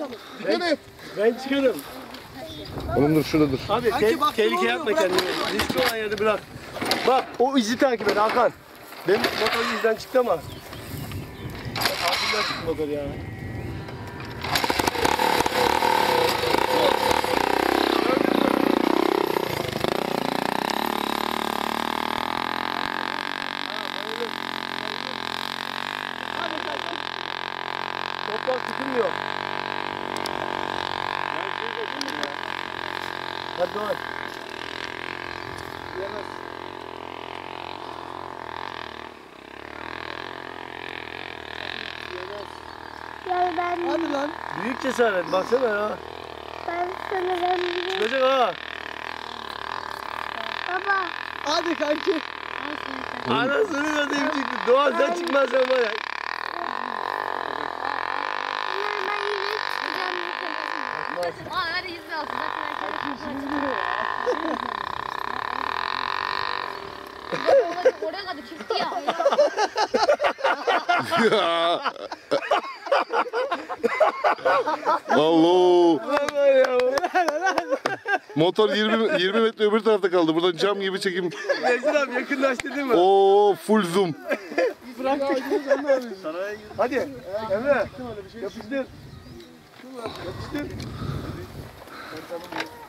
Ben çıkarım. Oğlum dur şurada dur. Abi tehlike yapma kendini. Riskli olan yerde bırak. Bak o izi takip et Hakan. Benim motor izden çıktı ama. Altından çıktı motor ya. Toprak tutunmuyor. Hadi Doğan. Yemez. Ya ben... Hadi lan. Büyük cesaret baksana ya. Ben sanırım... Çıkacak ha. Baba. Hadi kanki. Anasını satayım çıktı. Doğan sen çıkmazsan var ya. Ben yine çıkacağım. Aa öyle yüzme alsın. Oraya kadar çıktı ya. Allah. Lan var ya. Motor 20 metre öbür tarafta kaldı. Buradan cam gibi çekim. Nezir abi yakınlaş dedin mi? Oo full zoom. Bıraktık. Hadi Emre yapıştır. Yapıştır.